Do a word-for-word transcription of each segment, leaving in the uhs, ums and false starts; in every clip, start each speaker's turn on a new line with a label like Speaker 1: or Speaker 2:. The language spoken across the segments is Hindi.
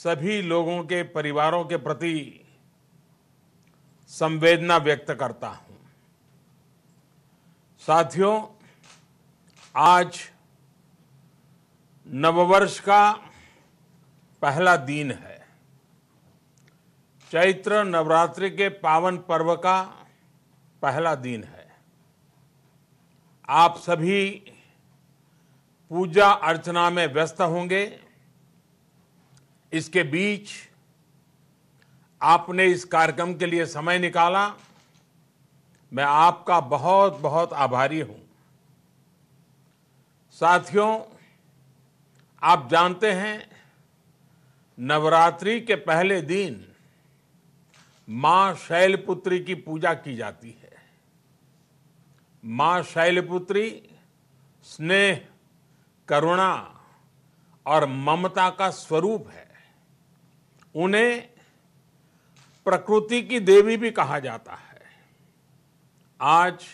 Speaker 1: सभी लोगों के परिवारों के प्रति संवेदना व्यक्त करता हूं। साथियों, आज नववर्ष का पहला दिन है। चैत्र नवरात्रि के पावन पर्व का पहला दिन है। आप सभी पूजा अर्चना में व्यस्त होंगे। इसके बीच आपने इस कार्यक्रम के लिए समय निकाला, मैं आपका बहुत बहुत आभारी हूं। साथियों, आप जानते हैं, नवरात्रि के पहले दिन मां शैलपुत्री की पूजा की जाती है। मां शैलपुत्री स्नेह, करुणा और ममता का स्वरूप है। उन्हें प्रकृति की देवी भी कहा जाता है। आज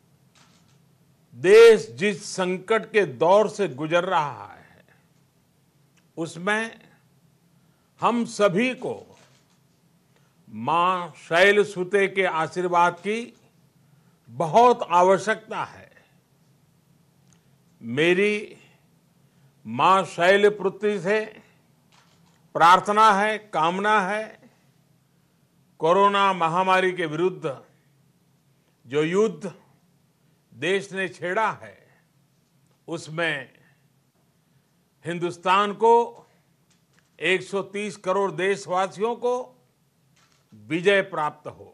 Speaker 1: देश जिस संकट के दौर से गुजर रहा है, उसमें हम सभी को मां शैलसुते के आशीर्वाद की बहुत आवश्यकता है। मेरी मां शैलपुत्री से प्रार्थना है, कामना है, कोरोना महामारी के विरुद्ध जो युद्ध देश ने छेड़ा है, उसमें हिंदुस्तान को, एक सौ तीस करोड़ देशवासियों को विजय प्राप्त हो।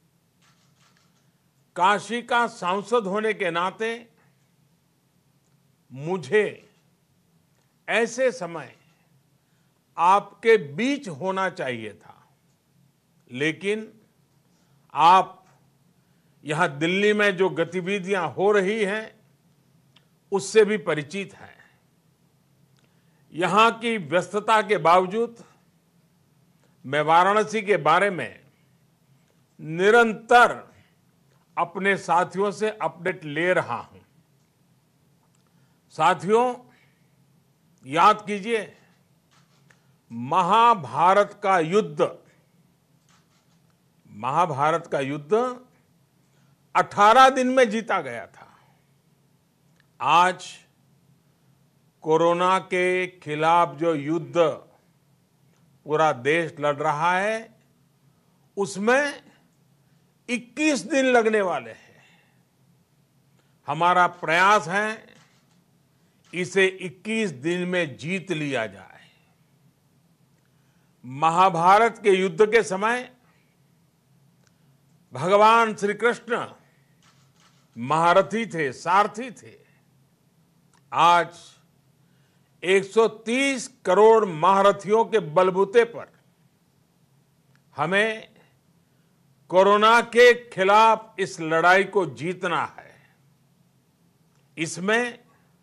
Speaker 1: काशी का सांसद होने के नाते मुझे ऐसे समय आपके बीच होना चाहिए था, लेकिन आप यहां दिल्ली में जो गतिविधियां हो रही हैं, उससे भी परिचित हैं। यहां की व्यस्तता के बावजूद मैं वाराणसी के बारे में निरंतर अपने साथियों से अपडेट ले रहा हूं। साथियों, याद कीजिए, महाभारत का युद्ध महाभारत का युद्ध अठारह दिन में जीता गया था। आज कोरोना के खिलाफ जो युद्ध पूरा देश लड़ रहा है, उसमें इक्कीस दिन लगने वाले हैं। हमारा प्रयास है इसे इक्कीस दिन में जीत लिया जाए। महाभारत के युद्ध के समय भगवान श्री कृष्ण महारथी थे, सारथी थे। आज एक सौ तीस करोड़ महारथियों के बलबूते पर हमें कोरोना के खिलाफ इस लड़ाई को जीतना है। इसमें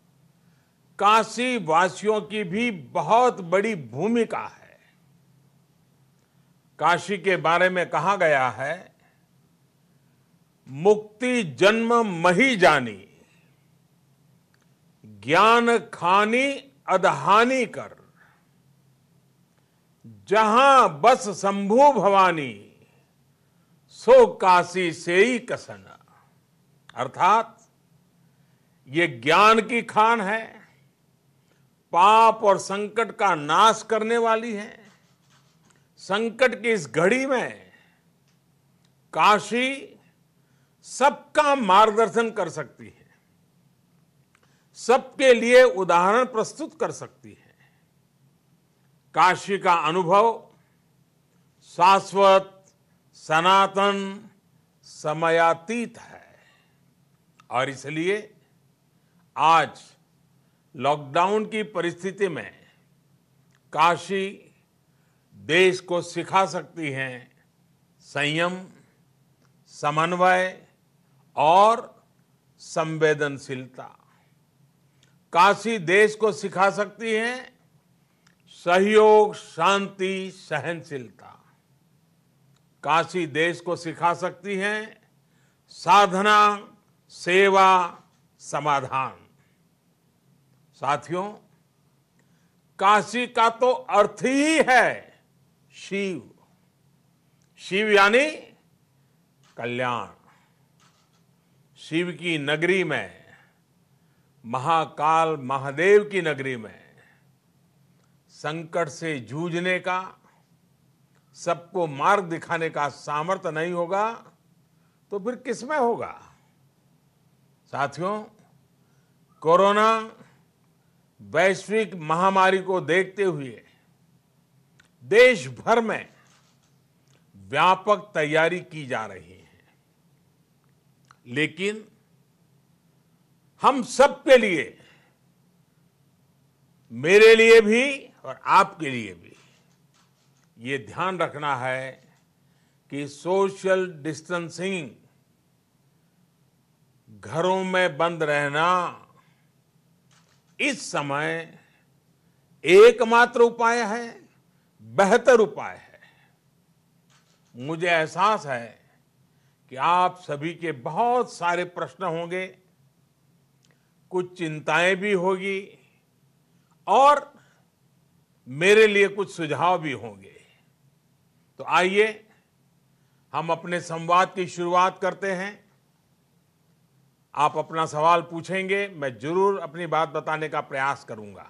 Speaker 1: काशी वासियों की भी बहुत बड़ी भूमिका है। काशी के बारे में कहा गया है, मुक्ति जन्म मही जानी, ज्ञान खानी अदहानी कर, जहां बस शंभु भवानी, सो काशी से ही कसन। अर्थात ये ज्ञान की खान है, पाप और संकट का नाश करने वाली है। संकट की इस घड़ी में काशी सबका मार्गदर्शन कर सकती है, सबके लिए उदाहरण प्रस्तुत कर सकती है। काशी का अनुभव शाश्वत, सनातन, समयातीत है। और इसलिए आज लॉकडाउन की परिस्थिति में काशी देश को सिखा सकती है संयम, समन्वय और संवेदनशीलता। काशी देश को सिखा सकती है सहयोग, शांति, सहनशीलता। काशी देश को सिखा सकती है साधना, सेवा, समाधान। साथियों, काशी का तो अर्थ ही है शिव। शिव यानी कल्याण। शिव की नगरी में, महाकाल महादेव की नगरी में संकट से जूझने का, सबको मार्ग दिखाने का सामर्थ्य नहीं होगा तो फिर किसमें होगा? साथियों, कोरोना वैश्विक महामारी को देखते हुए देश भर में व्यापक तैयारी की जा रही है, लेकिन हम सबके लिए, मेरे लिए भी और आपके लिए भी ये ध्यान रखना है कि सोशल डिस्टेंसिंग, घरों में बंद रहना इस समय एकमात्र उपाय है, बेहतर उपाय है। मुझे एहसास है कि आप सभी के बहुत सारे प्रश्न होंगे, कुछ चिंताएं भी होगी और मेरे लिए कुछ सुझाव भी होंगे। तो आइए हम अपने संवाद की शुरुआत करते हैं। आप अपना सवाल पूछेंगे, मैं जरूर अपनी बात बताने का प्रयास करूंगा।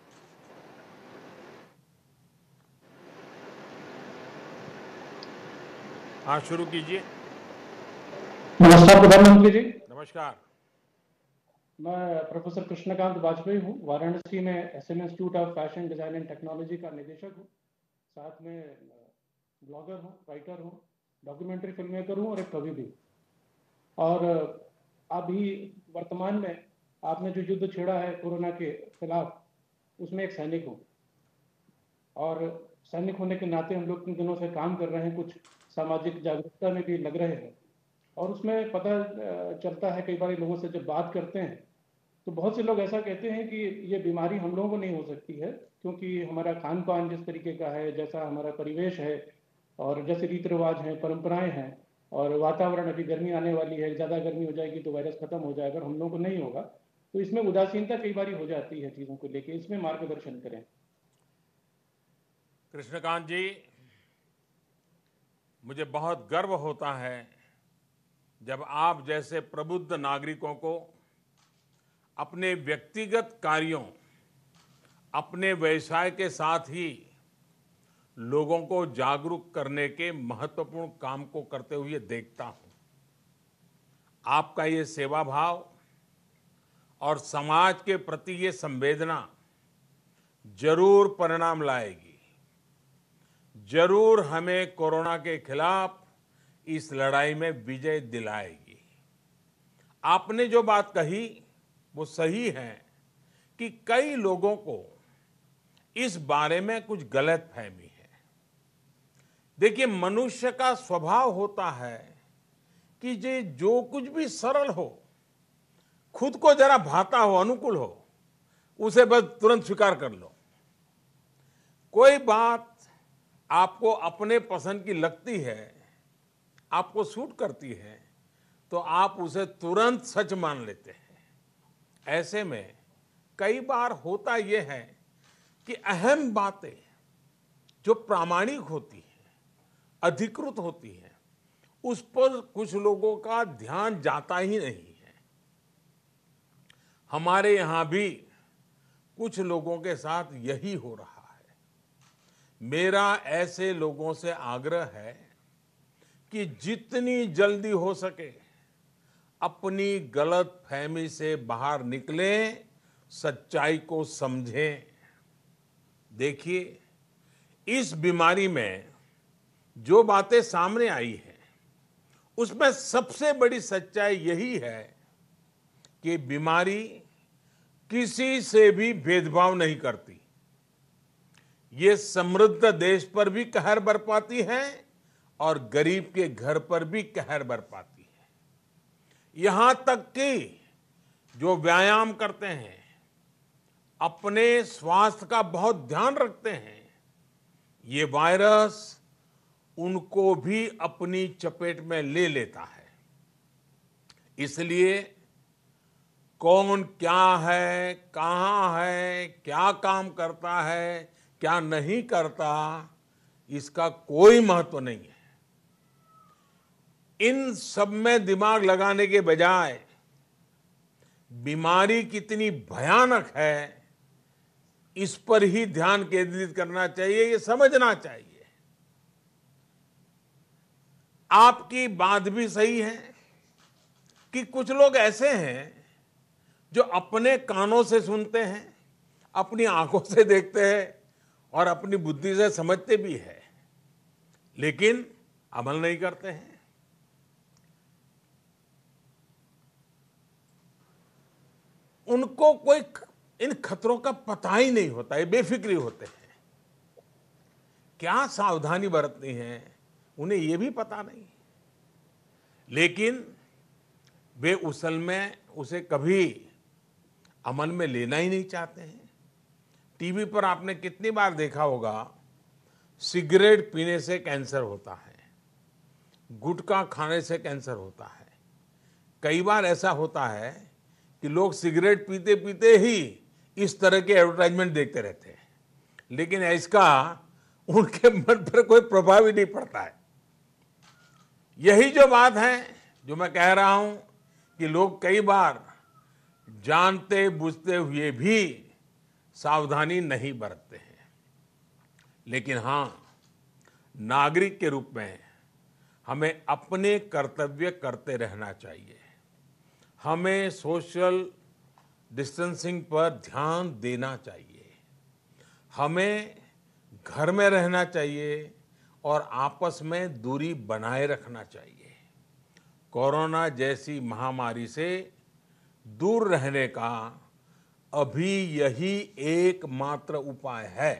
Speaker 1: हाँ, शुरू कीजिए।
Speaker 2: नमस्कार प्रधानमंत्री जी।
Speaker 1: नमस्कार।
Speaker 2: मैं प्रोफेसर कृष्णकांत वाजपेयी हूँ। वाराणसी में SM institute of fashion design and technology का निदेशक हूँ। साथ में ब्लॉगर हूँ, राइटर हूँ, डॉक्यूमेंट्री फिल्म मेकर हूँ और एक कवि भी। और अभी वर्तमान में आपने जो युद्ध छेड़ा है कोरोना के खिलाफ, उसमें एक सैनिक हूँ और सैनिक होने के नाते हम लोग इन दिनों से काम कर रहे हैं, कुछ सामाजिक जागरूकता में भी लग रहे हैं। और उसमें पता चलता है, कई बार लोगों से जब बात करते हैं तो बहुत से लोग ऐसा कहते हैं कि ये बीमारी हम लोगों को नहीं हो सकती है, क्योंकि हमारा खान पान जिस तरीके का है, जैसा हमारा परिवेश है और जैसे रीति रिवाज हैं, परंपराएं हैं, और वातावरण, अभी गर्मी आने वाली है, ज़्यादा गर्मी हो जाएगी तो वायरस खत्म हो जाएगा, हम लोगों को नहीं होगा। तो इसमें उदासीनता कई बार हो जाती है चीज़ों को लेकर, इसमें मार्गदर्शन करें।
Speaker 1: कृष्णकांत जी, मुझे बहुत गर्व होता है जब आप जैसे प्रबुद्ध नागरिकों को अपने व्यक्तिगत कार्यों, अपने व्यवसाय के साथ ही लोगों को जागरूक करने के महत्वपूर्ण काम को करते हुए देखता हूं। आपका ये सेवा भाव और समाज के प्रति ये संवेदना जरूर परिणाम लाएगी, जरूर हमें कोरोना के खिलाफ इस लड़ाई में विजय दिलाएगी। आपने जो बात कही वो सही है कि कई लोगों को इस बारे में कुछ गलतफहमी है। देखिए, मनुष्य का स्वभाव होता है कि जे जो कुछ भी सरल हो, खुद को जरा भाता हो, अनुकूल हो, उसे बस तुरंत स्वीकार कर लो। कोई बात आपको अपने पसंद की लगती है, आपको सूट करती है, तो आप उसे तुरंत सच मान लेते हैं। ऐसे में कई बार होता यह है कि अहम बातें जो प्रामाणिक होती हैं, अधिकृत होती हैं, उस पर कुछ लोगों का ध्यान जाता ही नहीं है। हमारे यहां भी कुछ लोगों के साथ यही हो रहा है। मेरा ऐसे लोगों से आग्रह है कि जितनी जल्दी हो सके अपनी गलत फहमी से बाहर निकलें, सच्चाई को समझें। देखिए, इस बीमारी में जो बातें सामने आई हैं, उसमें सबसे बड़ी सच्चाई यही है कि बीमारी किसी से भी भेदभाव नहीं करती। ये समृद्ध देश पर भी कहर बरपाती है और गरीब के घर पर भी कहर बरपाती है। यहां तक कि जो व्यायाम करते हैं, अपने स्वास्थ्य का बहुत ध्यान रखते हैं, ये वायरस उनको भी अपनी चपेट में ले लेता है। इसलिए कौन क्या है, कहाँ है, क्या काम करता है, क्या नहीं करता, इसका कोई महत्व नहीं है। इन सब में दिमाग लगाने के बजाय बीमारी कितनी भयानक है, इस पर ही ध्यान केंद्रित करना चाहिए, ये समझना चाहिए। आपकी बात भी सही है कि कुछ लोग ऐसे हैं जो अपने कानों से सुनते हैं, अपनी आंखों से देखते हैं और अपनी बुद्धि से समझते भी हैं, लेकिन अमल नहीं करते हैं। उनको कोई इन खतरों का पता ही नहीं होता, ये बेफिक्री होते हैं। क्या सावधानी बरतनी है उन्हें ये भी पता नहीं, लेकिन वे उसल में उसे कभी अमल में लेना ही नहीं चाहते हैं। टीवी पर आपने कितनी बार देखा होगा, सिगरेट पीने से कैंसर होता है, गुटखा खाने से कैंसर होता है। कई बार ऐसा होता है कि लोग सिगरेट पीते पीते ही इस तरह के एडवर्टाइजमेंट देखते रहते हैं, लेकिन इसका उनके मन पर कोई प्रभाव ही नहीं पड़ता है। यही जो बात है जो मैं कह रहा हूं कि लोग कई बार जानते बुझते हुए भी सावधानी नहीं बरतते हैं। लेकिन हां, नागरिक के रूप में हमें अपने कर्तव्य करते रहना चाहिए। हमें सोशल डिस्टेंसिंग पर ध्यान देना चाहिए, हमें घर में रहना चाहिए और आपस में दूरी बनाए रखना चाहिए। कोरोना जैसी महामारी से दूर रहने का अभी यही एकमात्र उपाय है।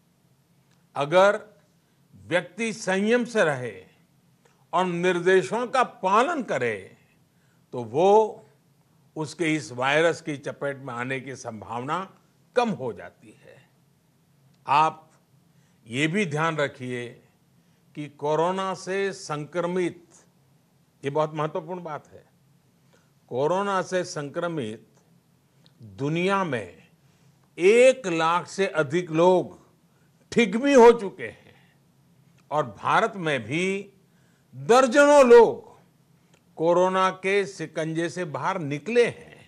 Speaker 1: अगर व्यक्ति संयम से रहे और निर्देशों का पालन करे तो वो उसके इस वायरस की चपेट में आने की संभावना कम हो जाती है। आप ये भी ध्यान रखिए कि कोरोना से संक्रमित, ये बहुत महत्वपूर्ण बात है, कोरोना से संक्रमित दुनिया में एक लाख से अधिक लोग ठीक भी हो चुके हैं और भारत में भी दर्जनों लोग कोरोना के शिकंजे से बाहर निकले हैं।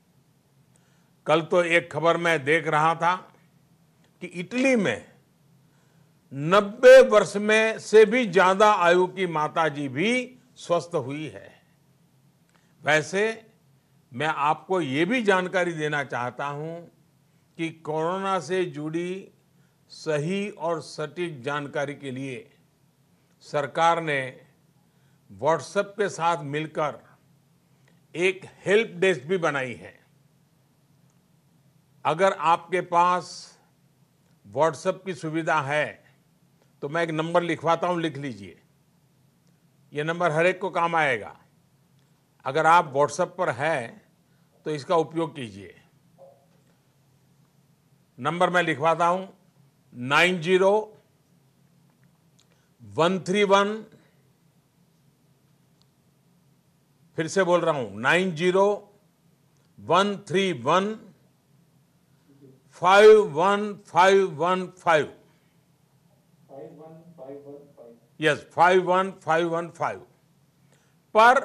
Speaker 1: कल तो एक खबर मैं देख रहा था कि इटली में नब्बे वर्ष में से भी ज्यादा आयु की माताजी भी स्वस्थ हुई है। वैसे मैं आपको ये भी जानकारी देना चाहता हूं कि कोरोना से जुड़ी सही और सटीक जानकारी के लिए सरकार ने व्हाट्सएप के साथ मिलकर एक हेल्प डेस्क भी बनाई है। अगर आपके पास व्हाट्सएप की सुविधा है तो मैं एक नंबर लिखवाता हूं, लिख लीजिए। ये नंबर हर एक को काम आएगा। अगर आप व्हाट्सएप पर हैं तो इसका उपयोग कीजिए। नंबर मैं लिखवाता हूं, nine zero one three one, फिर से बोल रहा हूं, nine zero one three one five one five one five, yes five one five one five पर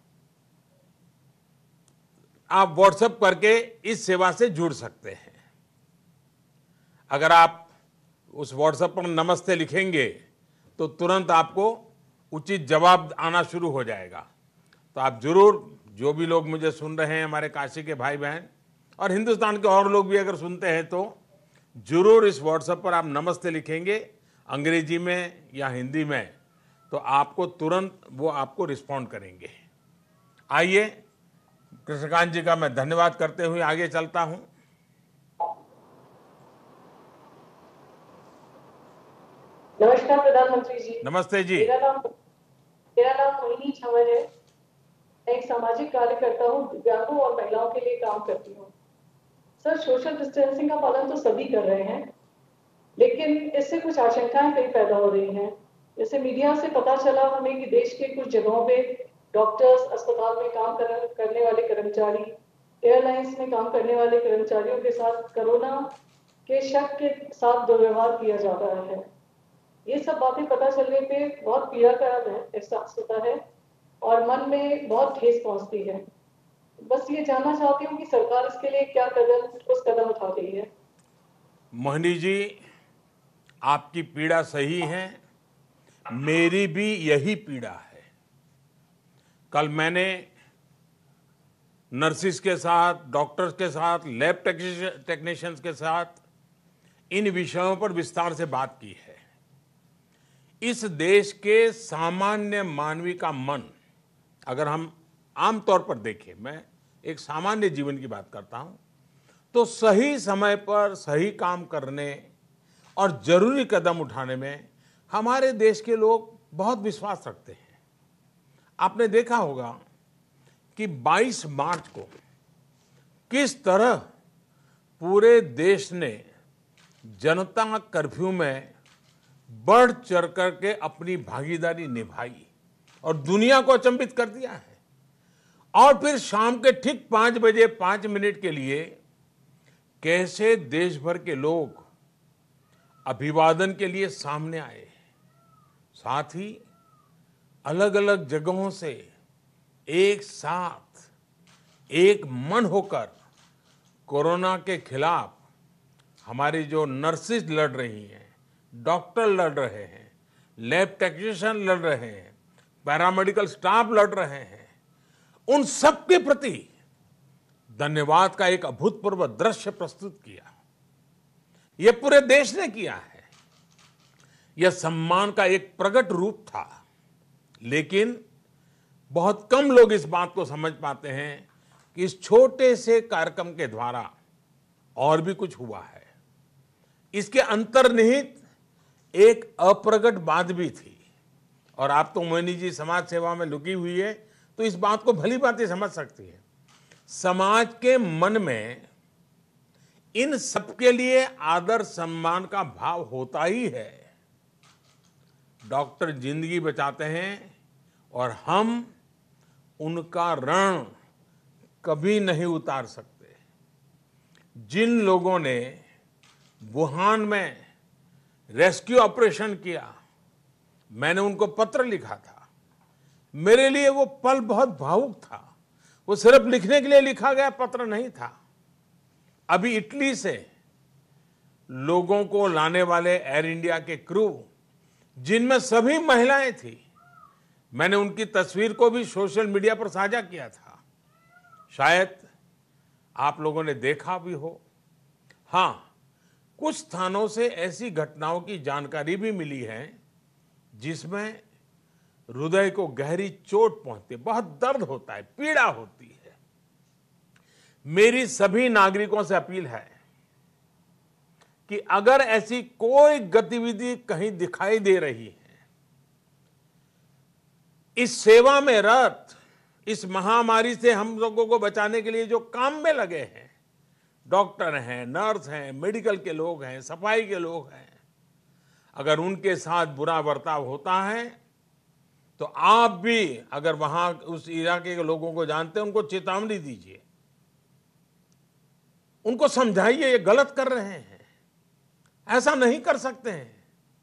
Speaker 1: आप व्हाट्सएप करके इस सेवा से जुड़ सकते हैं। अगर आप उस व्हाट्सएप पर नमस्ते लिखेंगे तो तुरंत आपको उचित जवाब आना शुरू हो जाएगा। तो आप जरूर, जो भी लोग मुझे सुन रहे हैं, हमारे काशी के भाई बहन और हिंदुस्तान के और लोग भी अगर सुनते हैं तो जरूर इस व्हाट्सएप पर आप नमस्ते लिखेंगे अंग्रेजी में या हिंदी में, तो आपको तुरंत वो आपको रिस्पॉन्ड करेंगे। आइए, कृष्णकांत जी का मैं धन्यवाद करते हुए आगे चलता हूं।
Speaker 3: नमस्कार प्रधानमंत्री जी।
Speaker 1: नमस्ते जी।
Speaker 3: मेरा नाम मेरा नाम मोहिनी छवर है। मैं एक सामाजिक कार्यकर्ता हूँ, दिव्यांगों और महिलाओं के लिए काम करती हूँ। सर, सोशल डिस्टेंसिंग का पालन तो सभी कर रहे हैं, लेकिन इससे कुछ आशंकाएं कई पैदा हो रही हैं। जैसे मीडिया से पता चला हमें कि देश के कुछ जगहों पे डॉक्टर्स, अस्पताल में काम कर, करने वाले कर्मचारी एयरलाइंस में काम करने वाले कर्मचारियों के साथ कोरोना के शक के साथ दुर्व्यवहार किया जा रहा है। ये सब बातें पता चलने पे बहुत पीड़ा का एहसास होता है और मन में बहुत ठेस पहुंचती है। बस ये जानना चाहती हूँ कि सरकार इसके लिए क्या कदम ठोस कदम उठा रही है।
Speaker 1: मोहिनी जी, आपकी पीड़ा सही है, मेरी भी यही पीड़ा है। कल मैंने नर्सिस के साथ, डॉक्टर्स के साथ, लैब टेक्नीशियंस के साथ इन विषयों पर विस्तार से बात की है। इस देश के सामान्य मानवी का मन, अगर हम आमतौर पर देखें, मैं एक सामान्य जीवन की बात करता हूं, तो सही समय पर सही काम करने और जरूरी कदम उठाने में हमारे देश के लोग बहुत विश्वास रखते हैं। आपने देखा होगा कि बाईस मार्च को किस तरह पूरे देश ने जनता कर्फ्यू में बढ़ चढ़ करके अपनी भागीदारी निभाई और दुनिया को अचंभित कर दिया है। और फिर शाम के ठीक पांच बजे पांच मिनट के लिए कैसे देश भर के लोग अभिवादन के लिए सामने आए, साथ ही अलग अलग जगहों से एक साथ एक मन होकर कोरोना के खिलाफ हमारी जो नर्सेज लड़ रही हैं, डॉक्टर लड़ रहे हैं, लैब टेक्नीशियन लड़ रहे हैं, पैरामेडिकल स्टाफ लड़ रहे हैं, उन सब के प्रति धन्यवाद का एक अभूतपूर्व दृश्य प्रस्तुत किया। यह पूरे देश ने किया है। यह सम्मान का एक प्रकट रूप था, लेकिन बहुत कम लोग इस बात को समझ पाते हैं कि इस छोटे से कार्यक्रम के द्वारा और भी कुछ हुआ है। इसके अंतर्निहित एक अप्रगट बात भी थी, और आप तो मोहिनी जी समाज सेवा में लुकी हुई है, तो इस बात को भली भांति समझ सकती है। समाज के मन में इन सबके लिए आदर सम्मान का भाव होता ही है। डॉक्टर जिंदगी बचाते हैं और हम उनका ऋण कभी नहीं उतार सकते। जिन लोगों ने वुहान में रेस्क्यू ऑपरेशन किया, मैंने उनको पत्र लिखा था। मेरे लिए वो पल बहुत भावुक था। वो सिर्फ लिखने के लिए लिखा गया पत्र नहीं था। अभी इटली से लोगों को लाने वाले एयर इंडिया के क्रू, जिनमें सभी महिलाएं थी, मैंने उनकी तस्वीर को भी सोशल मीडिया पर साझा किया था। शायद आप लोगों ने देखा भी हो। हां, कुछ स्थानों से ऐसी घटनाओं की जानकारी भी मिली है जिसमें हृदय को गहरी चोट पहुंचती है, बहुत दर्द होता है, पीड़ा होती है। मेरी सभी नागरिकों से अपील है कि अगर ऐसी कोई गतिविधि कहीं दिखाई दे रही है, इस सेवा में रत, इस महामारी से हम लोगों को बचाने के लिए जो काम में लगे हैं, डॉक्टर हैं, नर्स हैं, मेडिकल के लोग हैं, सफाई के लोग हैं, अगर उनके साथ बुरा बर्ताव होता है तो आप भी अगर वहां उस इलाके के लोगों को जानते हैं, उनको चेतावनी दीजिए, उनको समझाइए ये गलत कर रहे हैं, ऐसा नहीं कर सकते हैं।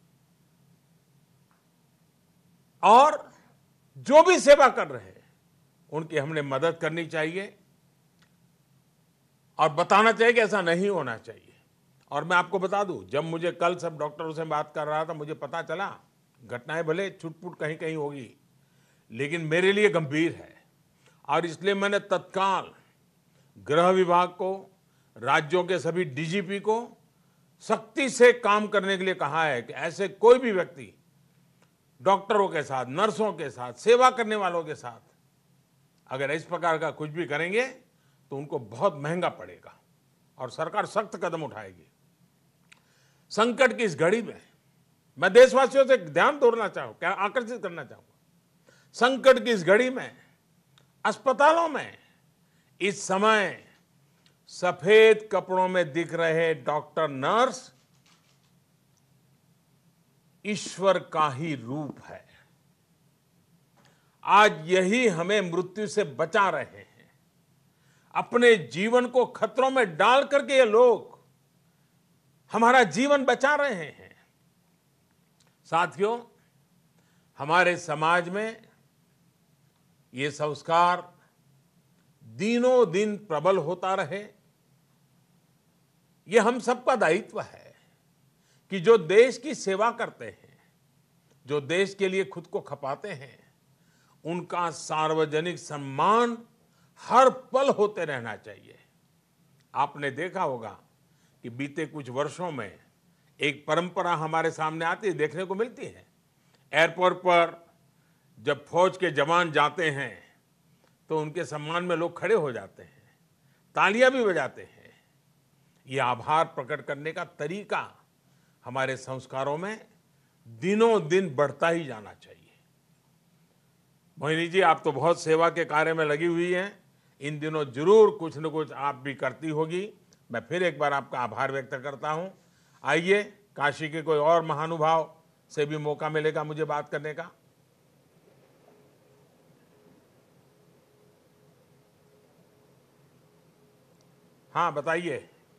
Speaker 1: और जो भी सेवा कर रहे हैं उनकी हमने मदद करनी चाहिए और बताना चाहिए कि ऐसा नहीं होना चाहिए। और मैं आपको बता दूं, जब मुझे कल सब डॉक्टरों से बात कर रहा था, मुझे पता चला घटनाएं भले छुटपुट कहीं कहीं होगी, लेकिन मेरे लिए गंभीर है। और इसलिए मैंने तत्काल गृह विभाग को, राज्यों के सभी डीजीपी को सख्ती से काम करने के लिए कहा है कि ऐसे कोई भी व्यक्ति डॉक्टरों के साथ, नर्सों के साथ, सेवा करने वालों के साथ अगर इस प्रकार का कुछ भी करेंगे तो उनको बहुत महंगा पड़ेगा और सरकार सख्त कदम उठाएगी। संकट की इस घड़ी में मैं देशवासियों से ध्यान दोहराना चाहूँ, क्या आकर्षित करना चाहूंगा। संकट की इस घड़ी में अस्पतालों में इस समय सफेद कपड़ों में दिख रहे डॉक्टर, नर्स ईश्वर का ही रूप है। आज यही हमें मृत्यु से बचा रहे हैं। अपने जीवन को खतरों में डाल करके ये लोग हमारा जीवन बचा रहे हैं। साथियों, हमारे समाज में ये संस्कार दिनों दिन प्रबल होता रहे, ये हम सबका दायित्व है कि जो देश की सेवा करते हैं, जो देश के लिए खुद को खपाते हैं, उनका सार्वजनिक सम्मान हर पल होते रहना चाहिए। आपने देखा होगा कि बीते कुछ वर्षों में एक परंपरा हमारे सामने आती है, देखने को मिलती है। एयरपोर्ट पर जब फौज के जवान जाते हैं तो उनके सम्मान में लोग खड़े हो जाते हैं, तालियां भी बजाते हैं। ये आभार प्रकट करने का तरीका हमारे संस्कारों में दिनों दिन बढ़ता ही जाना चाहिए। मोहिनी जी, आप तो बहुत सेवा के कार्य में लगी हुई हैं, इन दिनों जरूर कुछ न कुछ आप भी करती होगी। मैं फिर एक बार आपका आभार व्यक्त करता हूं। आइए, काशी के कोई और महानुभाव से भी मौका मिलेगा मुझे बात करने का। हाँ, बताइए।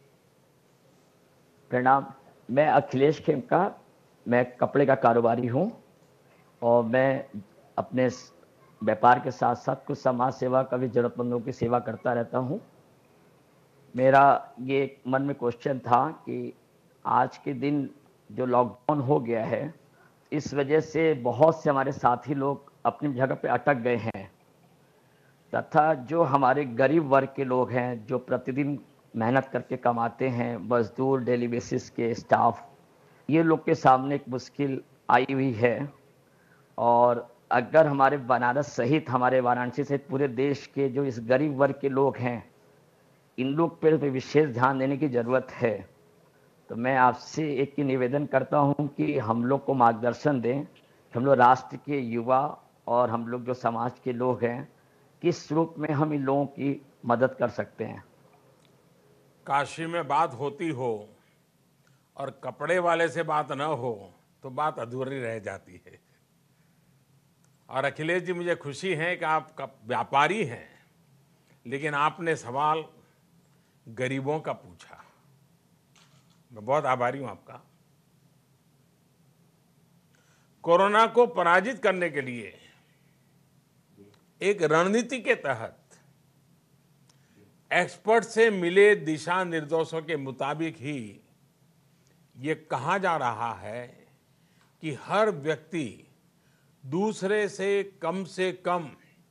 Speaker 4: प्रणाम, मैं अखिलेश खेमका, मैं कपड़े का कारोबारी हूँ और मैं अपने व्यापार के साथ साथ कुछ समाज सेवा का भी जरूरतमंदों की सेवा करता रहता हूँ। मेरा ये मन में क्वेश्चन था कि आज के दिन जो लॉकडाउन हो गया है, इस वजह से बहुत से हमारे साथी लोग अपनी जगह पे अटक गए हैं, तथा जो हमारे गरीब वर्ग के लोग हैं, जो प्रतिदिन मेहनत करके कमाते हैं, मजदूर, डेली बेसिस के स्टाफ, ये लोग के सामने एक मुश्किल आई हुई है। और अगर हमारे बनारस सहित, हमारे वाराणसी सहित पूरे देश के जो इस गरीब वर्ग के लोग हैं, इन लोग पर विशेष ध्यान देने की ज़रूरत है। तो मैं आपसे एक ही निवेदन करता हूं कि हम लोग को मार्गदर्शन दें कि हम लोग राष्ट्र के युवा और हम लोग जो समाज के लोग हैं, किस रूप में हम इन लोगों की मदद कर सकते हैं।
Speaker 1: काशी में बात होती हो और कपड़े वाले से बात न हो तो बात अधूरी रह जाती है। और अखिलेश जी, मुझे खुशी है कि आप व्यापारी हैं, लेकिन आपने सवाल गरीबों का पूछा। मैं बहुत आभारी हूं आपका। कोरोना को पराजित करने के लिए एक रणनीति के तहत एक्सपर्ट से मिले दिशा निर्देशों के मुताबिक ही ये कहा जा रहा है कि हर व्यक्ति दूसरे से कम से कम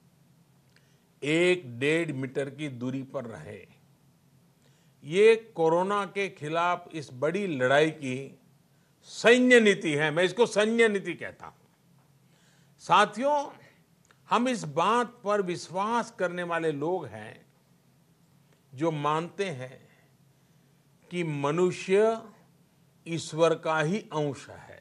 Speaker 1: एक डेढ़ मीटर की दूरी पर रहे। ये कोरोना के खिलाफ इस बड़ी लड़ाई की सैन्य नीति है। मैं इसको सैन्य नीति कहता हूं। साथियों, हम इस बात पर विश्वास करने वाले लोग हैं जो मानते हैं कि मनुष्य ईश्वर का ही अंश है।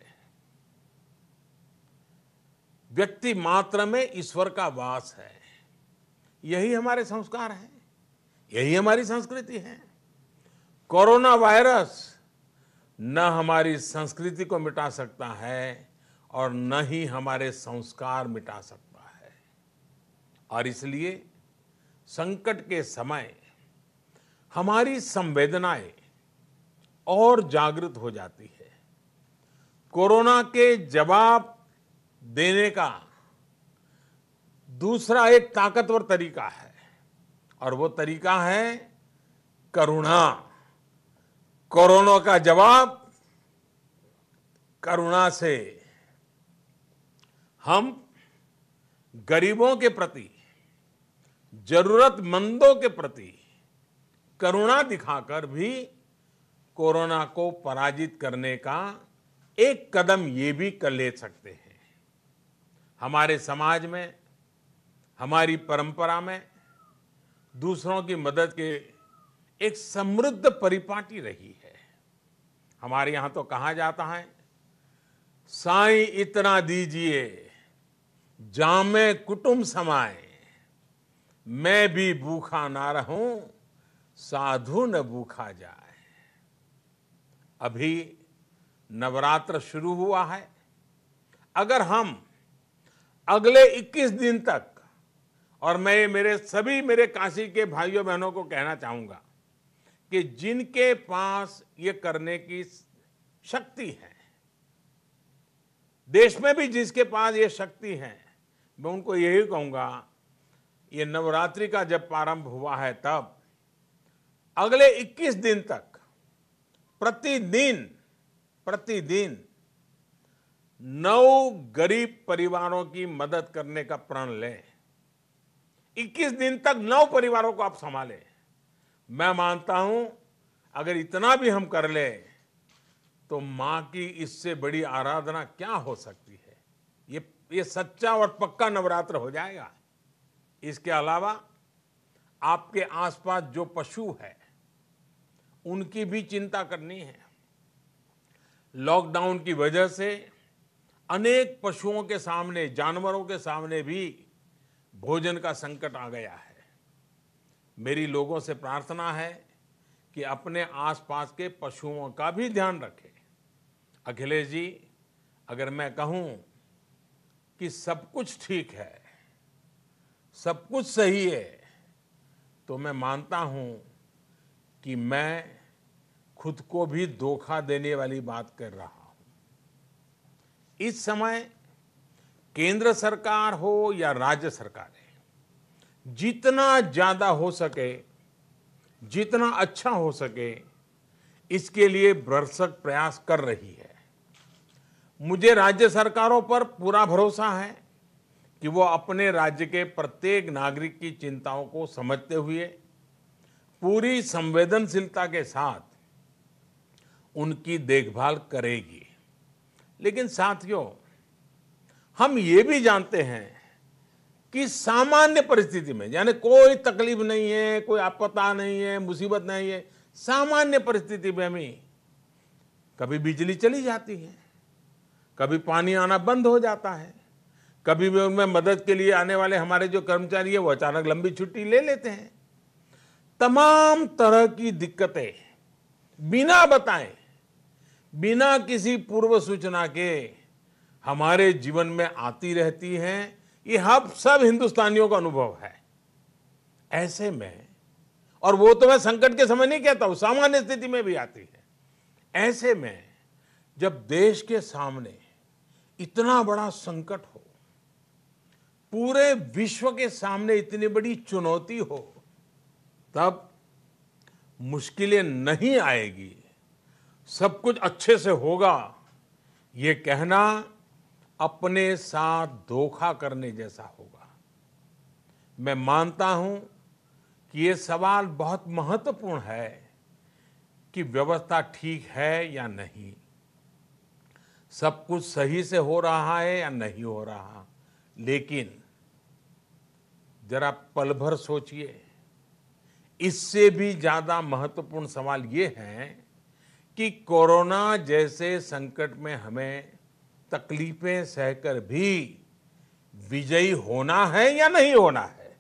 Speaker 1: व्यक्ति मात्र में ईश्वर का वास है। यही हमारे संस्कार हैं, यही हमारी संस्कृति है। कोरोना वायरस न हमारी संस्कृति को मिटा सकता है और न ही हमारे संस्कार मिटा सकता है। और इसलिए संकट के समय हमारी संवेदनाएं और जागृत हो जाती है। कोरोना के जवाब देने का दूसरा एक ताकतवर तरीका है, और वो तरीका है करुणा। कोरोना का जवाब करुणा से। हम गरीबों के प्रति, जरूरतमंदों के प्रति करुणा दिखाकर भी कोरोना को पराजित करने का एक कदम ये भी कर ले सकते हैं। हमारे समाज में, हमारी परंपरा में दूसरों की मदद के एक समृद्ध परिपाटी रही है। हमारे यहां तो कहा जाता है, साईं इतना दीजिए जामे कुटुंब समाए, मैं भी भूखा ना रहूं साधु न भूखा जाए। अभी नवरात्र शुरू हुआ है। अगर हम अगले इक्कीस दिन तक और मैं मेरे सभी मेरे काशी के भाइयों बहनों को कहना चाहूंगा कि जिनके पास ये करने की शक्ति है, देश में भी जिसके पास ये शक्ति है, मैं उनको यही कहूंगा, ये नवरात्रि का जब प्रारंभ हुआ है तब अगले इक्कीस दिन तक प्रतिदिन प्रतिदिन नौ गरीब परिवारों की मदद करने का प्रण लें। इक्कीस दिन तक नौ परिवारों को आप संभालें। मैं मानता हूं अगर इतना भी हम कर ले तो मां की इससे बड़ी आराधना क्या हो सकती है। ये ये सच्चा और पक्का नवरात्र हो जाएगा। इसके अलावा आपके आसपास जो पशु है उनकी भी चिंता करनी है। लॉकडाउन की वजह से अनेक पशुओं के सामने, जानवरों के सामने भी भोजन का संकट आ गया है। मेरी लोगों से प्रार्थना है कि अपने आसपास के पशुओं का भी ध्यान रखें। अखिलेश जी, अगर मैं कहूं कि सब कुछ ठीक है, सब कुछ सही है, तो मैं मानता हूं कि मैं खुद को भी धोखा देने वाली बात कर रहा हूं। इस समय केंद्र सरकार हो या राज्य सरकारें, जितना ज्यादा हो सके, जितना अच्छा हो सके, इसके लिए भरसक प्रयास कर रही है। मुझे राज्य सरकारों पर पूरा भरोसा है कि वो अपने राज्य के प्रत्येक नागरिक की चिंताओं को समझते हुए पूरी संवेदनशीलता के साथ उनकी देखभाल करेगी। लेकिन साथियों, हम ये भी जानते हैं कि सामान्य परिस्थिति में, यानी कोई तकलीफ नहीं है, कोई आपदा नहीं है, मुसीबत नहीं है, सामान्य परिस्थिति में भी कभी बिजली चली जाती है, कभी पानी आना बंद हो जाता है, कभी भी उनमें मदद के लिए आने वाले हमारे जो कर्मचारी है वो अचानक लंबी छुट्टी ले लेते हैं। तमाम तरह की दिक्कतें बिना बताए, बिना किसी पूर्व सूचना के हमारे जीवन में आती रहती हैं। ये हम सब हिंदुस्तानियों का अनुभव है। ऐसे में, और वो तो मैं संकट के समय नहीं कहता हूं, सामान्य स्थिति में भी आती है। ऐसे में जब देश के सामने इतना बड़ा संकट हो, पूरे विश्व के सामने इतनी बड़ी चुनौती हो, तब मुश्किलें नहीं आएगी, सब कुछ अच्छे से होगा, ये कहना अपने साथ धोखा करने जैसा होगा। मैं मानता हूं कि ये सवाल बहुत महत्वपूर्ण है कि व्यवस्था ठीक है या नहीं, सब कुछ सही से हो रहा है या नहीं हो रहा। लेकिन जरा पल भर सोचिए, इससे भी ज्यादा महत्वपूर्ण सवाल ये है कि कोरोना जैसे संकट में हमें तकलीफें सहकर भी विजयी होना है या नहीं होना है।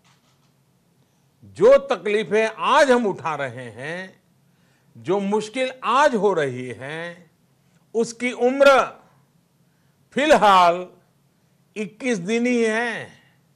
Speaker 1: जो तकलीफें आज हम उठा रहे हैं, जो मुश्किल आज हो रही है, उसकी उम्र फिलहाल इक्कीस दिन ही है।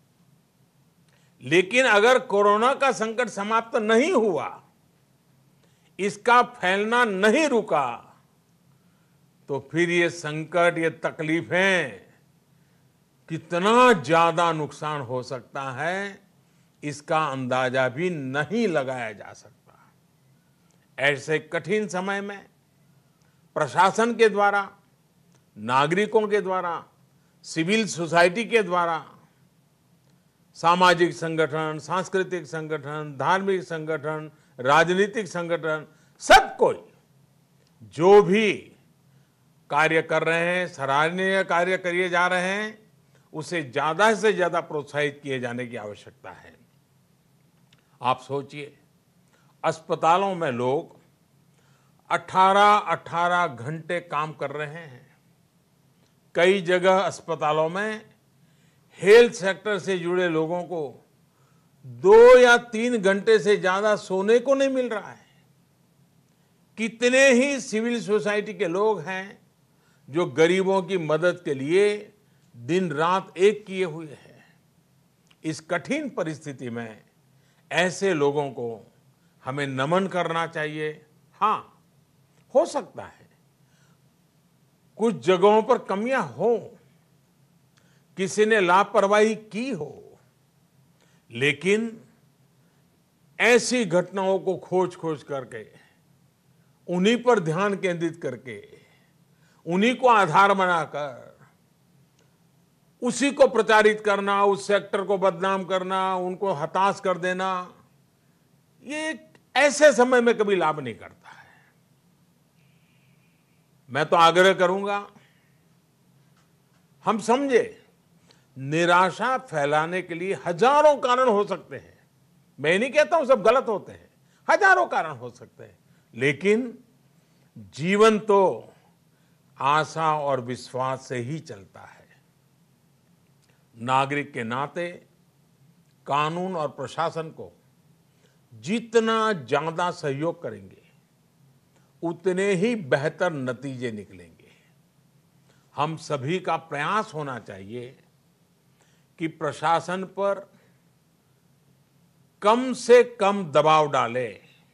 Speaker 1: लेकिन अगर कोरोना का संकट समाप्त नहीं हुआ, इसका फैलना नहीं रुका, तो फिर ये संकट, ये तकलीफें कितना ज्यादा नुकसान हो सकता है, इसका अंदाजा भी नहीं लगाया जा सकता। ऐसे कठिन समय में प्रशासन के द्वारा, नागरिकों के द्वारा, सिविल सोसाइटी के द्वारा, सामाजिक संगठन, सांस्कृतिक संगठन, धार्मिक संगठन, राजनीतिक संगठन, सब कोई जो भी कार्य कर रहे हैं, सराहनीय कार्य किए जा रहे हैं, उसे ज्यादा से ज्यादा प्रोत्साहित किए जाने की आवश्यकता है। आप सोचिए, अस्पतालों में लोग अठारह अठारह घंटे काम कर रहे हैं। कई जगह अस्पतालों में हेल्थ सेक्टर से जुड़े लोगों को दो या तीन घंटे से ज्यादा सोने को नहीं मिल रहा है। कितने ही सिविल सोसाइटी के लोग हैं जो गरीबों की मदद के लिए दिन रात एक किए हुए हैं। इस कठिन परिस्थिति में ऐसे लोगों को हमें नमन करना चाहिए। हाँ, हो सकता है कुछ जगहों पर कमियां हो, किसी ने लापरवाही की हो, लेकिन ऐसी घटनाओं को खोज खोज करके उन्हीं पर ध्यान केंद्रित करके उन्हीं को आधार बनाकर उसी को प्रचारित करना, उस सेक्टर को बदनाम करना, उनको हताश कर देना, ये ऐसे समय में कभी लाभ नहीं करता है। मैं तो आग्रह करूंगा, हम समझे निराशा फैलाने के लिए हजारों कारण हो सकते हैं। मैं नहीं कहता हूं सब गलत होते हैं, हजारों कारण हो सकते हैं, लेकिन जीवन तो आशा और विश्वास से ही चलता है। नागरिक के नाते कानून और प्रशासन को जितना ज्यादा सहयोग करेंगे उतने ही बेहतर नतीजे निकलेंगे। हम सभी का प्रयास होना चाहिए कि प्रशासन पर कम से कम दबाव डालें,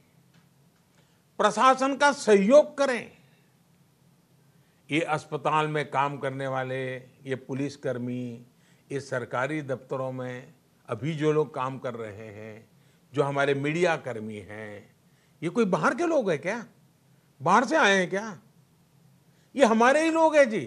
Speaker 1: प्रशासन का सहयोग करें। ये अस्पताल में काम करने वाले, ये पुलिसकर्मी, ये सरकारी दफ्तरों में अभी जो लोग काम कर रहे हैं, जो हमारे मीडिया कर्मी हैं, ये कोई बाहर के लोग हैं क्या? बाहर से आए हैं क्या? ये हमारे ही लोग हैं जी।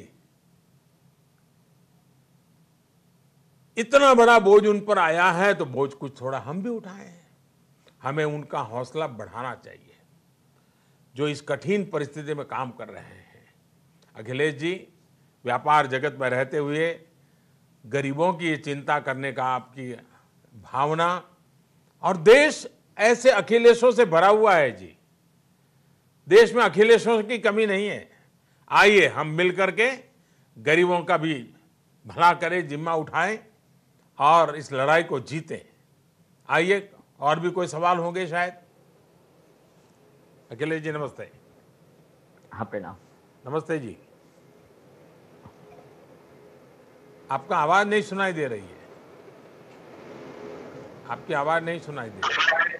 Speaker 1: इतना बड़ा बोझ उन पर आया है तो बोझ कुछ थोड़ा हम भी उठाएं। हमें उनका हौसला बढ़ाना चाहिए जो इस कठिन परिस्थिति में काम कर रहे हैं। अखिलेश जी, व्यापार जगत में रहते हुए गरीबों की चिंता करने का आपकी भावना, और देश ऐसे अखिलेशों से भरा हुआ है जी। देश में अखिलेशों की कमी नहीं है। आइए हम मिलकर के गरीबों का भी भला करें, जिम्मा उठाएं और इस लड़ाई को जीतें। आइए, और भी कोई सवाल होंगे शायद। अखिलेश जी नमस्ते।
Speaker 4: हाँ, प्रणाम।
Speaker 1: नमस्ते जी। आपका आवाज नहीं सुनाई दे रही है। आपकी आवाज नहीं सुनाई दे रही है।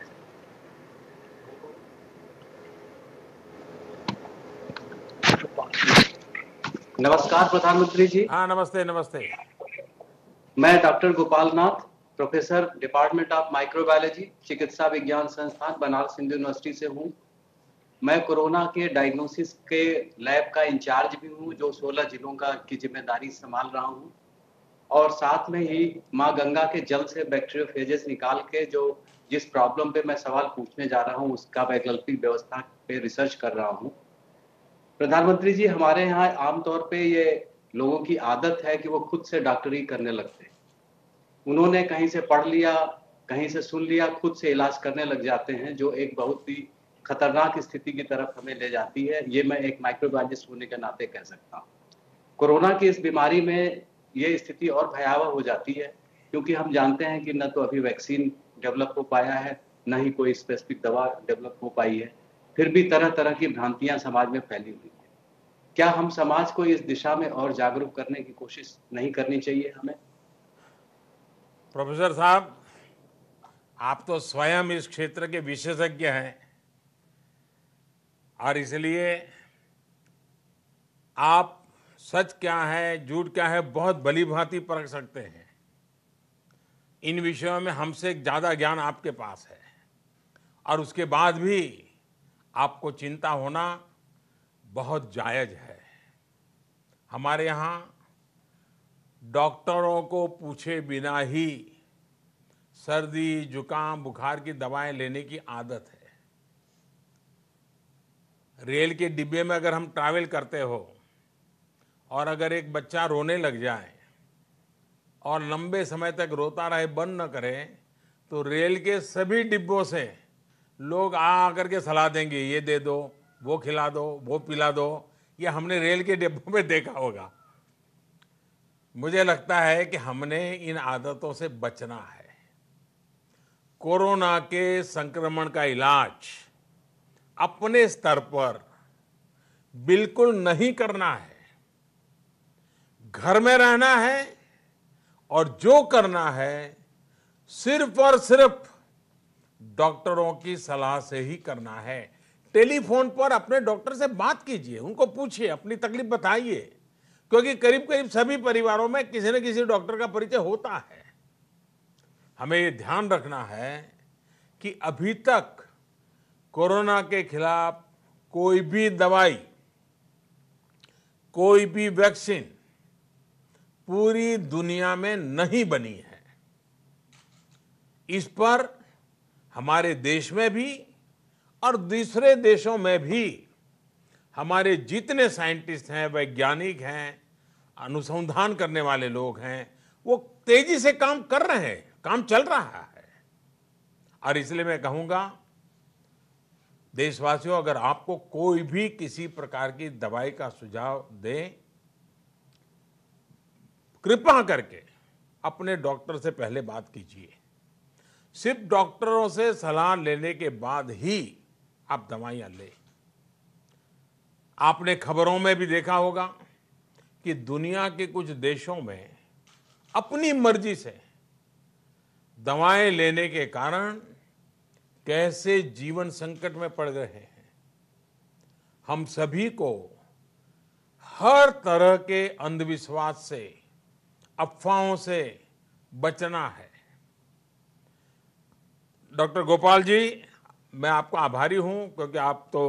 Speaker 5: नमस्कार प्रधानमंत्री जी।
Speaker 1: हाँ, नमस्ते नमस्ते।
Speaker 5: मैं doctor Gopal Nath, professor department of microbiology, चिकित्सा विज्ञान संस्थान, बनारस हिंदू यूनिवर्सिटी से हूँ। मैं कोरोना के डायग्नोसिस के लैब का इंचार्ज भी हूँ, जो सोलह जिलों का की जिम्मेदारी संभाल रहा हूँ, और साथ में ही माँ गंगा के जल से बैक्टीरियोफेजेस निकाल के जो जिस प्रॉब्लम पे मैं सवाल पूछने जा रहा हूँ उसका वैकल्पिक व्यवस्था पे रिसर्च कर रहा हूँ। प्रधानमंत्री जी, हमारे यहाँ आमतौर पे ये लोगों की आदत है कि वो खुद से डॉक्टरी करने लगते हैं। उन्होंने कहीं से पढ़ लिया, कहीं से सुन लिया, खुद से इलाज करने लग जाते हैं, जो एक बहुत ही खतरनाक स्थिति की तरफ हमें ले जाती है। ये मैं एक माइक्रोबायोलॉजिस्ट होने के नाते कह सकता हूँ। कोरोना की इस बीमारी में ये स्थिति और भयावह हो जाती है, क्योंकि हम जानते हैं कि न तो अभी वैक्सीन डेवलप हो पाया है, न ही कोई स्पेसिफिक दवा डेवलप हो पाई है। फिर भी तरह तरह की भ्रांतियां समाज में फैली हुई है। क्या हम समाज को इस दिशा में और जागरूक करने की कोशिश नहीं करनी चाहिए हमें?
Speaker 1: प्रोफेसर साहब, आप तो स्वयं इस क्षेत्र के विशेषज्ञ हैं और इसलिए आप सच क्या है, झूठ क्या है, बहुत भली भांति परख सकते हैं। इन विषयों में हमसे ज्यादा ज्ञान आपके पास है, और उसके बाद भी आपको चिंता होना बहुत जायज है। हमारे यहाँ डॉक्टरों को पूछे बिना ही सर्दी, जुकाम, बुखार की दवाएं लेने की आदत है। रेल के डिब्बे में अगर हम ट्रैवल करते हो और अगर एक बच्चा रोने लग जाए और लंबे समय तक रोता रहे, बंद न करे, तो रेल के सभी डिब्बों से लोग आ आकर के सलाह देंगे, ये दे दो, वो खिला दो, वो पिला दो। ये हमने रेल के डिब्बों में देखा होगा। मुझे लगता है कि हमने इन आदतों से बचना है। कोरोना के संक्रमण का इलाज अपने स्तर पर बिल्कुल नहीं करना है। घर में रहना है और जो करना है सिर्फ और सिर्फ डॉक्टरों की सलाह से ही करना है। टेलीफोन पर अपने डॉक्टर से बात कीजिए, उनको पूछिए, अपनी तकलीफ बताइए, क्योंकि करीब करीब सभी परिवारों में किसी न किसी डॉक्टर का परिचय होता है। हमें ये ध्यान रखना है कि अभी तक कोरोना के खिलाफ कोई भी दवाई, कोई भी वैक्सीन पूरी दुनिया में नहीं बनी है। इस पर हमारे देश में भी और दूसरे देशों में भी हमारे जितने साइंटिस्ट हैं, वैज्ञानिक हैं, अनुसंधान करने वाले लोग हैं, वो तेजी से काम कर रहे हैं, काम चल रहा है। और इसलिए मैं कहूंगा देशवासियों, अगर आपको कोई भी किसी प्रकार की दवाई का सुझाव दे, कृपा करके अपने डॉक्टर से पहले बात कीजिए। सिर्फ डॉक्टरों से सलाह लेने के बाद ही आप दवाइयां लें। आपने खबरों में भी देखा होगा कि दुनिया के कुछ देशों में अपनी मर्जी से दवाएं लेने के कारण कैसे जीवन संकट में पड़ गए हैं। हम सभी को हर तरह के अंधविश्वास से, अफवाहों से बचना है। डॉक्टर गोपाल जी, मैं आपका आभारी हूं, क्योंकि आप तो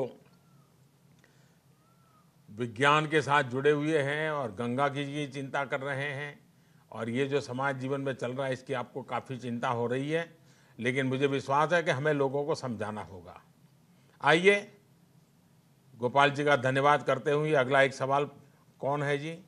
Speaker 1: विज्ञान के साथ जुड़े हुए हैं और गंगा की जी चिंता कर रहे हैं, और ये जो समाज जीवन में चल रहा है इसकी आपको काफ़ी चिंता हो रही है। लेकिन मुझे विश्वास है कि हमें लोगों को समझाना होगा। आइए, गोपाल जी का धन्यवाद करते हुए अगला एक सवाल कौन है जी?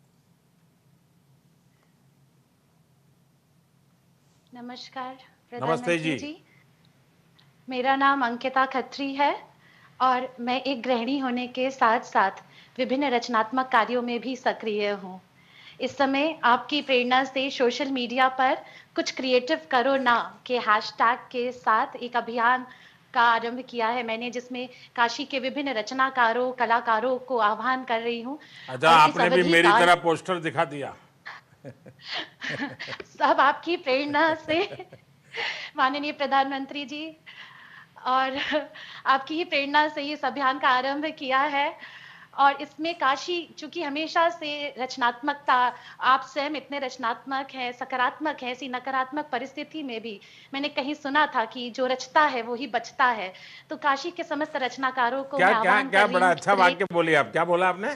Speaker 6: नमस्कार
Speaker 1: नमस्ते
Speaker 6: प्रधानमंत्री
Speaker 1: जी।
Speaker 6: जी। मेरा नाम अंकिता खत्री है और मैं एक गृहिणी होने के साथ साथ विभिन्न रचनात्मक कार्यों में भी सक्रिय हूँ। इस समय आपकी प्रेरणा से सोशल मीडिया पर कुछ क्रिएटिव करो ना के हैशटैग के साथ एक अभियान का आरंभ किया है मैंने, जिसमें काशी के विभिन्न रचनाकारों, कलाकारों को आह्वान कर रही हूँ।
Speaker 1: अच्छा,
Speaker 6: और इस
Speaker 1: आपने भी
Speaker 6: अवधि
Speaker 1: मेरी
Speaker 6: काल-
Speaker 1: तरह पोस्टर दिखा दिया।
Speaker 6: सब आपकी प्रेरणा से माननीय प्रधानमंत्री जी, और आपकी ही प्रेरणा से इस अभियान का आरंभ किया है। और इसमें काशी, चूंकि हमेशा से रचनात्मकता, आप स्वयं इतने रचनात्मक हैं, सकारात्मक हैं, ऐसी नकारात्मक परिस्थिति में भी मैंने कहीं सुना था कि जो रचता है वो ही बचता है। तो काशी के समस्त रचनाकारों को
Speaker 1: क्या
Speaker 6: मैं
Speaker 1: क्या
Speaker 6: आह्वान
Speaker 1: क्या
Speaker 6: कर रही
Speaker 1: बड़ा
Speaker 6: हूँ
Speaker 1: अच्छा
Speaker 6: कि
Speaker 1: वाक्य बोली आप। क्या बोला आपने?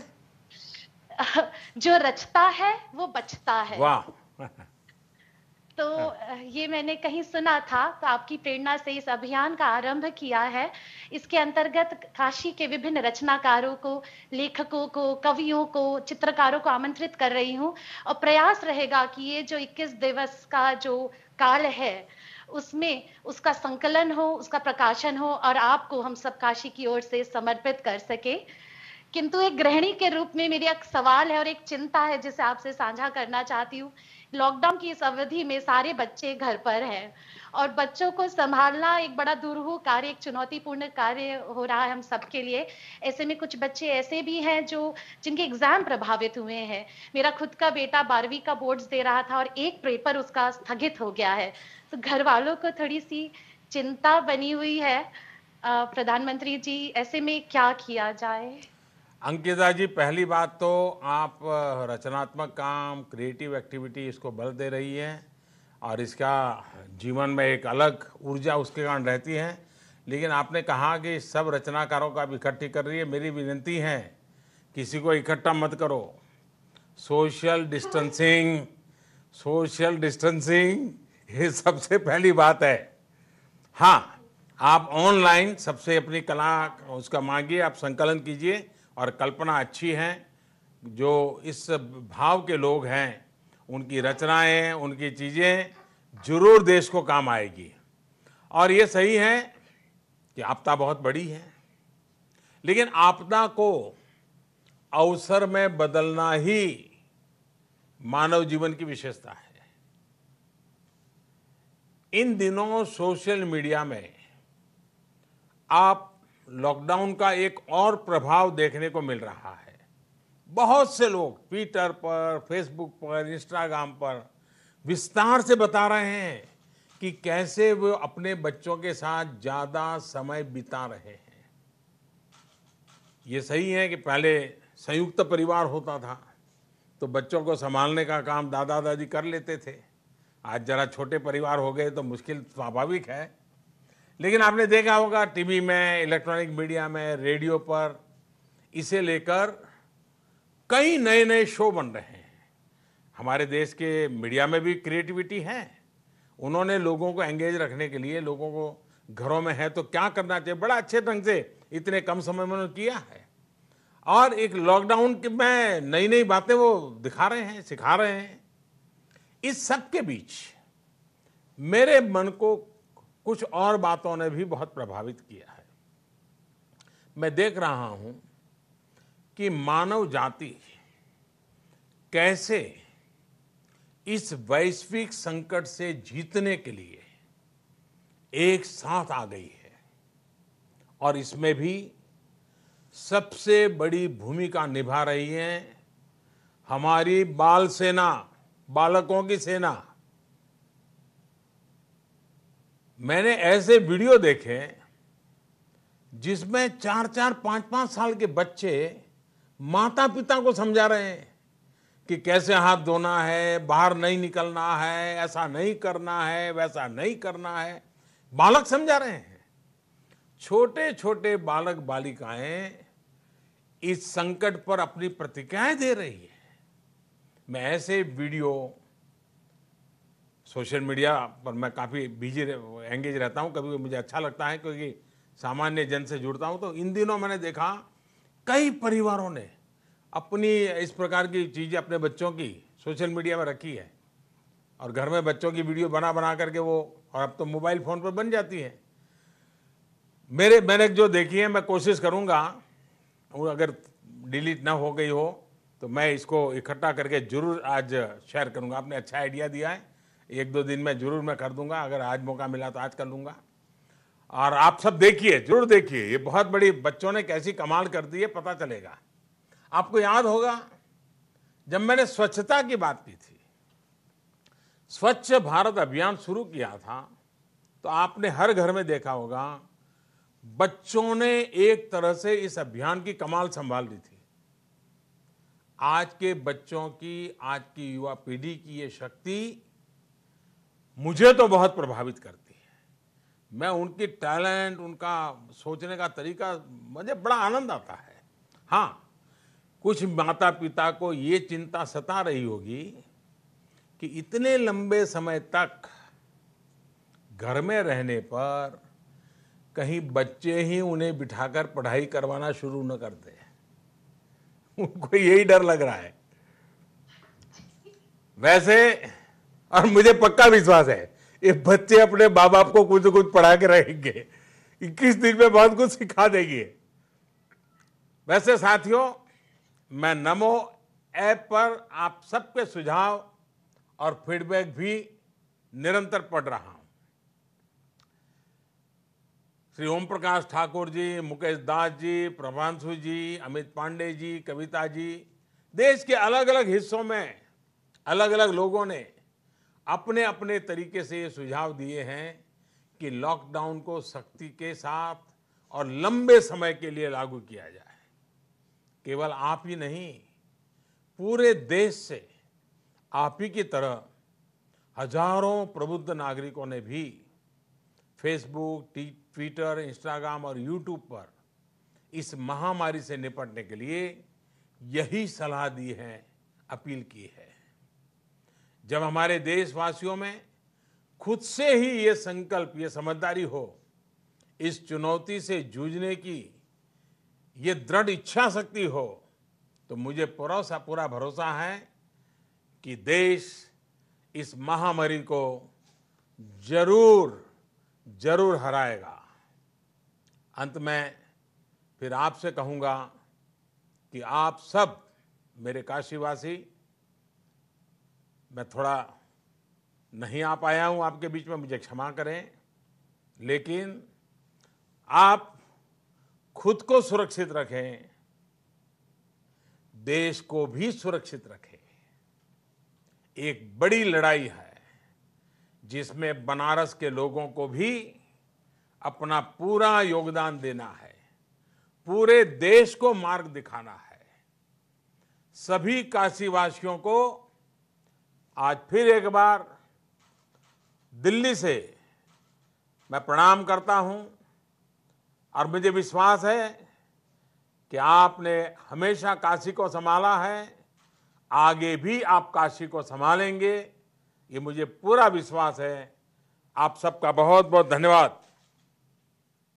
Speaker 6: जो रचता है वो बचता है।
Speaker 1: वाह।
Speaker 6: तो ये मैंने कहीं सुना था, तो आपकी प्रेरणा से इस अभियान का आरंभ किया है। इसके अंतर्गत काशी के विभिन्न रचनाकारों को, लेखकों को, कवियों को, चित्रकारों को आमंत्रित कर रही हूँ, और प्रयास रहेगा कि ये जो इक्कीस दिवस का जो काल है उसमें उसका संकलन हो, उसका प्रकाशन हो, और आपको हम सब काशी की ओर से समर्पित कर सके। किंतु एक गृहिणी के रूप में मेरी एक सवाल है और एक चिंता है जिसे आपसे साझा करना चाहती हूँ। लॉकडाउन की इस अवधि में सारे बच्चे घर पर हैं और बच्चों को संभालना एक बड़ा दुरूह कार्य, एक चुनौतीपूर्ण कार्य हो रहा है हम सबके लिए। ऐसे में कुछ बच्चे ऐसे भी हैं जो जिनके एग्जाम प्रभावित हुए हैं। मेरा खुद का बेटा बारहवीं का बोर्ड्स दे रहा था और एक पेपर उसका स्थगित हो गया है। तो घर वालों को थोड़ी सी चिंता बनी हुई है। प्रधानमंत्री जी, ऐसे में क्या किया जाए?
Speaker 1: अंकिता जी, पहली बात तो आप रचनात्मक काम, क्रिएटिव एक्टिविटी, इसको बल दे रही हैं और इसका जीवन में एक अलग ऊर्जा उसके कारण रहती है। लेकिन आपने कहा कि सब रचनाकारों का आप इकट्ठी कर रही है। मेरी विनती है, किसी को इकट्ठा मत करो। सोशल डिस्टेंसिंग, सोशल डिस्टेंसिंग ये सबसे पहली बात है। हाँ, आप ऑनलाइन सबसे अपनी कला उसका मांगिए, आप संकलन कीजिए, और कल्पना अच्छी है। जो इस भाव के लोग हैं उनकी रचनाएं, उनकी चीज़ें जरूर देश को काम आएगी। और ये सही है कि आपदा बहुत बड़ी है, लेकिन आपदा को अवसर में बदलना ही मानव जीवन की विशेषता है। इन दिनों सोशल मीडिया में आप लॉकडाउन का एक और प्रभाव देखने को मिल रहा है। बहुत से लोग ट्विटर पर, फेसबुक पर, इंस्टाग्राम पर विस्तार से बता रहे हैं कि कैसे वो अपने बच्चों के साथ ज्यादा समय बिता रहे हैं। ये सही है कि पहले संयुक्त परिवार होता था तो बच्चों को संभालने का काम दादा दादी कर लेते थे। आज जरा छोटे परिवार हो गए तो मुश्किल स्वाभाविक है, लेकिन आपने देखा होगा टीवी में, इलेक्ट्रॉनिक मीडिया में, रेडियो पर इसे लेकर कई नए नए शो बन रहे हैं। हमारे देश के मीडिया में भी क्रिएटिविटी है। उन्होंने लोगों को एंगेज रखने के लिए, लोगों को घरों में है तो क्या करना चाहिए, बड़ा अच्छे ढंग से इतने कम समय में उन्होंने किया है। और एक लॉकडाउन में नई नई बातें वो दिखा रहे हैं, सिखा रहे हैं। इस सब के बीच मेरे मन को कुछ और बातों ने भी बहुत प्रभावित किया है। मैं देख रहा हूं कि मानव जाति कैसे इस वैश्विक संकट से जीतने के लिए एक साथ आ गई है, और इसमें भी सबसे बड़ी भूमिका निभा रही है हमारी बाल सेना, बालकों की सेना। मैंने ऐसे वीडियो देखे जिसमें चार चार पांच पांच साल के बच्चे माता पिता को समझा रहे हैं कि कैसे हाथ धोना है, बाहर नहीं निकलना है, ऐसा नहीं करना है, वैसा नहीं करना है। बालक समझा रहे हैं। छोटे छोटे बालक बालिकाएं इस संकट पर अपनी प्रतिक्रियाएं दे रही है। मैं ऐसे वीडियो सोशल मीडिया पर मैं काफ़ी बिजी एंगेज रहता हूं, कभी मुझे अच्छा लगता है क्योंकि सामान्य जन से जुड़ता हूं। तो इन दिनों मैंने देखा कई परिवारों ने अपनी इस प्रकार की चीज़ें अपने बच्चों की सोशल मीडिया में रखी है, और घर में बच्चों की वीडियो बना बना करके वो, और अब तो मोबाइल फ़ोन पर बन जाती है। मेरे मैंने जो देखी है मैं कोशिश करूँगा, वो अगर डिलीट ना हो गई हो तो मैं इसको इकट्ठा करके जरूर आज शेयर करूँगा। आपने अच्छा आइडिया दिया है, एक दो दिन में जरूर मैं कर दूंगा। अगर आज मौका मिला तो आज कर लूँगा। और आप सब देखिए, जरूर देखिए, ये बहुत बड़ी, बच्चों ने कैसी कमाल कर दी है पता चलेगा। आपको याद होगा जब मैंने स्वच्छता की बात की थी, स्वच्छ भारत अभियान शुरू किया था, तो आपने हर घर में देखा होगा बच्चों ने एक तरह से इस अभियान की कमाल संभाल ली थी। आज के बच्चों की, आज की युवा पीढ़ी की ये शक्ति मुझे तो बहुत प्रभावित करती है। मैं उनकी टैलेंट, उनका सोचने का तरीका, मुझे बड़ा आनंद आता है। हाँ, कुछ माता पिता को ये चिंता सता रही होगी कि इतने लंबे समय तक घर में रहने पर कहीं बच्चे ही उन्हें बिठाकर पढ़ाई करवाना शुरू न कर दे। उनको यही डर लग रहा है। वैसे, और मुझे पक्का विश्वास है ये बच्चे अपने माँ बाप को कुछ न कुछ पढ़ा के रहेंगे, इक्कीस दिन में बहुत कुछ सिखा देंगे। वैसे साथियों, मैं नमो ऐप पर आप सबके सुझाव और फीडबैक भी निरंतर पढ़ रहा हूं। श्री ओम प्रकाश ठाकुर जी, मुकेश दास जी, प्रभांशु जी, अमित पांडे जी, कविता जी, देश के अलग अलग हिस्सों में अलग अलग लोगों ने अपने अपने तरीके से ये सुझाव दिए हैं कि लॉकडाउन को सख्ती के साथ और लंबे समय के लिए लागू किया जाए। केवल आप ही नहीं, पूरे देश से आप ही की तरह हजारों प्रबुद्ध नागरिकों ने भी फेसबुक, ट्विटर, इंस्टाग्राम और यूट्यूब पर इस महामारी से निपटने के लिए यही सलाह दी है, अपील की है। जब हमारे देशवासियों में खुद से ही ये संकल्प, ये समझदारी हो, इस चुनौती से जूझने की ये दृढ़ इच्छा शक्ति हो, तो मुझे भरोसा, पूरा भरोसा है कि देश इस महामारी को जरूर जरूर हराएगा। अंत में फिर आपसे कहूंगा कि आप सब मेरे काशीवासी, मैं थोड़ा नहीं आ पाया हूं आपके बीच में, मुझे क्षमा करें, लेकिन आप खुद को सुरक्षित रखें, देश को भी सुरक्षित रखें। एक बड़ी लड़ाई है, जिसमें बनारस के लोगों को भी अपना पूरा योगदान देना है, पूरे देश को मार्ग दिखाना है। सभी काशीवासियों को आज फिर एक बार दिल्ली से मैं प्रणाम करता हूं और मुझे विश्वास है कि आपने हमेशा काशी को संभाला है, आगे भी आप काशी को संभालेंगे, ये मुझे पूरा विश्वास है। आप सबका बहुत बहुत धन्यवाद।